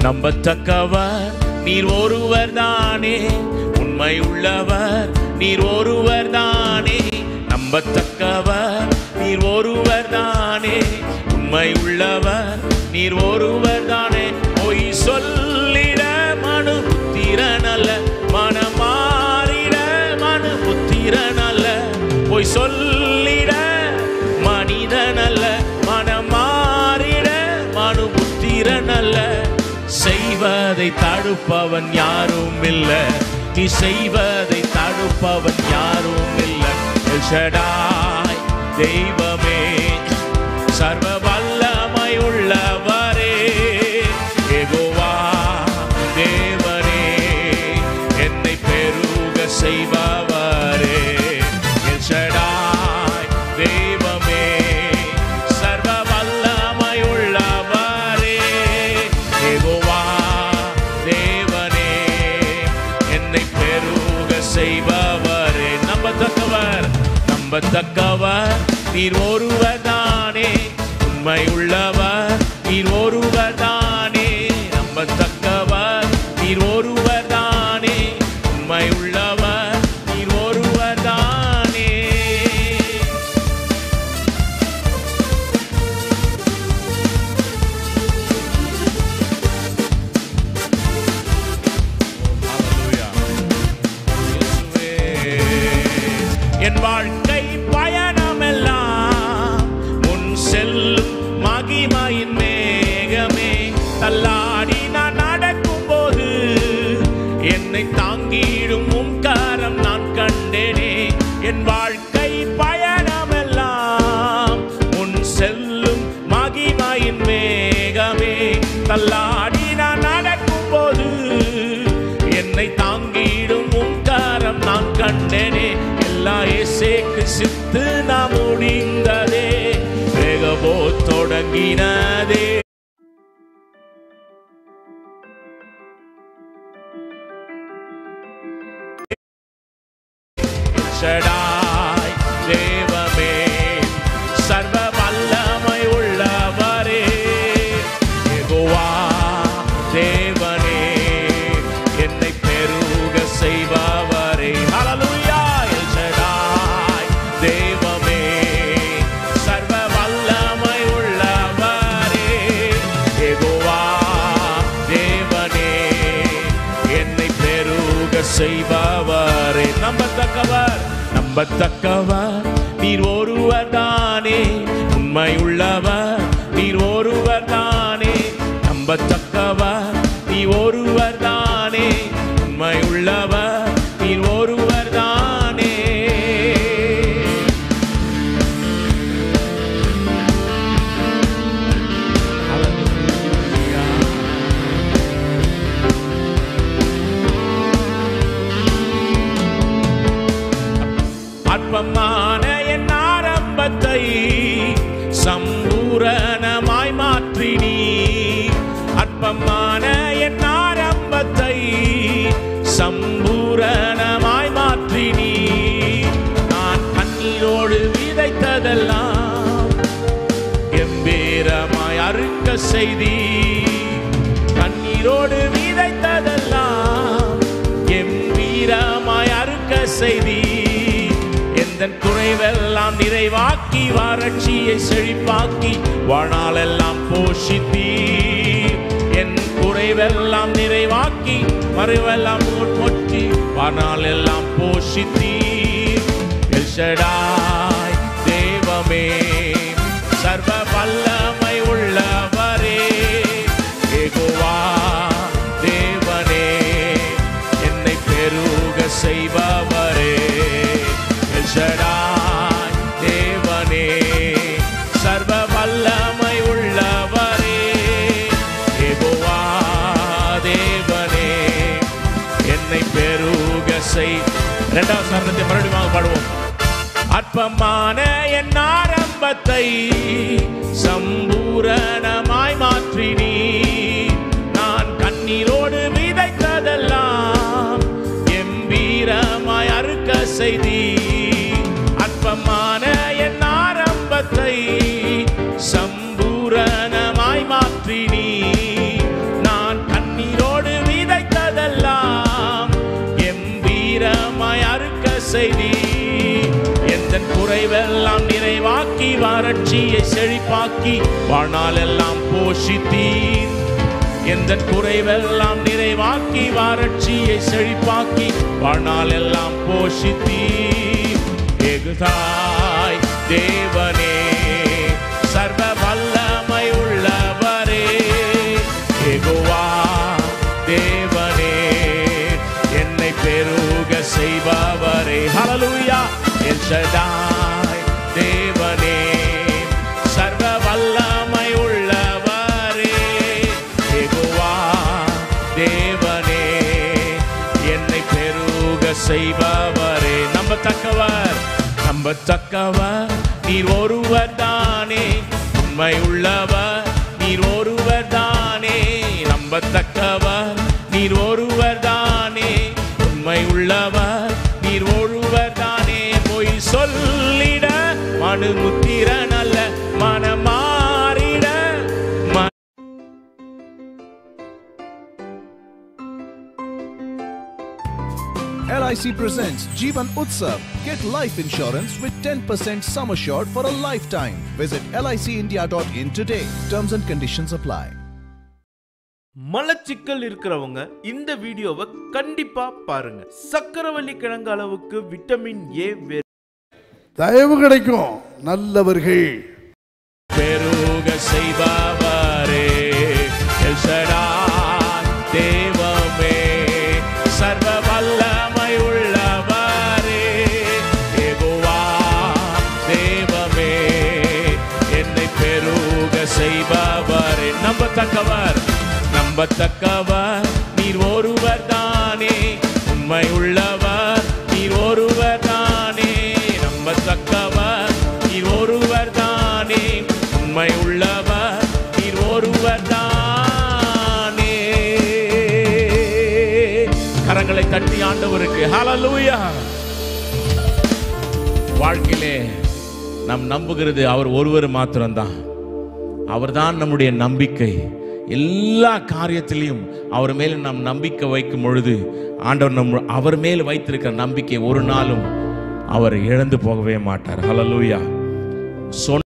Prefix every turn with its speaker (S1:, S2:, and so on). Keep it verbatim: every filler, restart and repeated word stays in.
S1: நம்பத்தக்கவர் நீர் ஒருவர் தானே, உண்மை உள்ளவர் நீர் ஒருவர் தானே. நம்பத்தக்கவர் நீர் ஒருவர் தானே, உண்மை உள்ளவர் நீர் ஒருவர் தானே. பொய் சொல்லிட மனு புத்திரனல்ல, மனமாறிட மனு புத்திரனல்ல. பொய் சொல்லிட மனிதனல்ல, மனமாறிட மனு புத்திரனல்ல. செய்வதை தடுப்பவன் யாரும் இல்ல, நீ செய்வதை தடுப்பவன் யாரும் இல்ல. எல் ஷடாய் தெய்வமே, சர்வ வல்லமை உள்ளவரே, யெகோவா தேவனே, என்னை பெருக செய்பவரே. எல் ஷடாய் தெய்வமே, சர்வ வல்லமை உள்ளவரே, யெகோவா தேவனே, என்னை பெருக செய்பவரே. நம்பத்தக்கவர் நம்பத்தக்கவர் நீர் ஒருவர் தானே, உண்மை உள்ளவர் நீர் ஒருவர் தானே. நம்பத்தக்கவர் நீர் ஒருவர் தானே, உண்மை உள்ளவர் நீர் ஒருவர் தானே. என் வாழ்க்கை பயணமெல்லாம் முன் செல்லும் மகிமையின் மேகமே. தள்ளாடி நான் நடக்கும் போது என்னை தாங்கிடும் உம் கரம் நான் கண்டேனே. என் வாழ்க்கை பயணமெல்லாம் முன் செல்லும் மகிமையின் மேகமே. தள்ளாடி நான் நடக்கும் போது என்னை தாங்கிடும் உம் கரம் நான் கண்டேனே. எல்லா இயேசுவுக்கு சித்து நாம் முடிந்ததே, வேகவோ தொடங்கினதே. ஷடாய் தேவமே, சர்வ வல்லமை உள்ளவரே, யெகோவா தேவனே, என்னை பெருக செய்பவரே. ஹல்லேலூயா. எல் ஷடாய் தேவமே, சர்வ வல்லமை உள்ளவரே, யெகோவா தேவனே, என்னை பெருக செய்பவரே. நம்பத்தக்கவர் நம்பத்தக்கவர் நீர் ஒருவர் தானே, உண்மை உள்ளவர் நீர் ஒருவர் தானே. நம்பத்தக்கவர் நீ ஒருவர் தானே, உண்மை உள்ளவர் நீர் ஒருவர் தானே. அற்பமான என் ஆரம்பத்தை சம்பூரணமாய் மாற்றினீ. அற்பமான என் ஆரம்பத்தை சம்பூரணமாய் மாற்றினீ. நான் கண்ணீரோடு விதைத்ததெல்லாம் கம்பீரமாய் அறுக்க செய்தி. கண்ணீரோடு விதைத்ததெல்லாம் கம்பீரமாய் அறுக்க செய்தி. எந்தன் குறைவெல்லாம் நிறைவாக்கி, வறட்சியை செழிப்பாக்கி, வாழ்நாளெல்லாம் போஷித்தீர். என் குறைவெல்லாம் நிறைவாக்கி, மறைவெல்லாம் போற்றி, வாழ்நாளெல்லாம் போஷித்தீர். எல் ஷடாய் தேவமே, சர்வ வல்லமை உள்ளவரே, யெகோவா தேவனே, என்னை பெருக செய்பவரே. எல் ஷடாய் தேவனே, சர்வ வல்லமை உள்ளவரே, யெகோவா தேவனே, என்னை பெருக செய். இரண்டாவது சரணத்தை மறுபடியும் பாடுவோம். அற்பமான என் ஆரம்பத்தை சம்பூரணமாய் மாற்றினீ. நான் கண்ணீரோடு விதைத்ததெல்லாம் கம்பீரமாய் அறுக்க செய்தி. அற்பமான என் ஆரம்பத்தை சம்பூரணமாய் மாற்றினீ. நான் எந்தன் குறைவெல்லாம் நிறைவாக்கி வறட்சியை செழிப்பாக்கி வாழ்நாளெல்லாம் போஷித்தீர். எந்தன் குறைவெல்லாம் நிறைவாக்கி வறட்சியை செழிப்பாக்கி வாழ்நாளெல்லாம் போஷித்தீர். ஏகுதாய் தேவனே, சர்வ வல்லமை உள்ளவரே, யெகோவா தேவனே, என்னை பெருக செய்பவரே. ஹல்லேலூயா. எல் ஷடாய் தேவனே, சர்வ வல்லமை உள்ளவரே, யெகோவா தேவனே, என்னை பெருக செய்பவரே. நம்பத்தக்கவர், நம்பத்தக்கவர் நீர் ஒருவர் தானே, உண்மை உள்ளவர் நீர் ஒருவர் தானே. நம்பத்தக்கவர் நீர் ஒருவர் தானே, உண்மை உள்ளவர் நீர் ஒருவர் தானே. பொய் சொல்லிட மனுமுத்திரன் அல்ல, மனமாறிட ம-
S2: L I C presents Jeevan Utsav. Get life insurance with ten percent sum assured for a lifetime. Visit lic india dot in today. Terms and conditions apply.
S3: மலச்சிக்கல் இருக்கிறவங்க இந்த வீடியோவை கண்டிப்பா பாருங்க. சக்கரவள்ளி கிழங்கு அளவுக்கு விட்டமின் ஏ
S4: தயவு கிடைக்கும். நல்லவர்கள்
S1: பெருக செய்பவரே, எல் ஷடாய் தேவமே, சர்வ வல்லமை உள்ளவரே, யெகோவா தேவமே, என்னை பெருக செய்பவரே. நம்பத்தக்கவர், நம்பத்தக்கவர் நீர் ஒருவர் தானே, உண்மை உள்ளவர் நீர் ஒருவர் தானே. நம்பத்தக்கவர் நீர் ஒருவர் தானே, உண்மை உள்ளவர் நீர் ஒருவர் தானே. கரங்களை தட்டி ஆண்டவருக்கு ஹல்லேலூயா. வாழ்க்கையிலே நாம் நம்புகிறது அவர் ஒருவர் மாத்திரம்தான். அவர்தான் நம்முடைய நம்பிக்கை. எல்லா காரியத்திலையும் அவர் மேல் நாம் நம்பிக்கை வைக்கும் பொழுது ஆண்டவர் நம் அவர் மேல் வைத்திருக்கிற நம்பிக்கை ஒரு நாளும் அவர் இழந்து போகவே மாட்டார். ஹல்லேலூயா.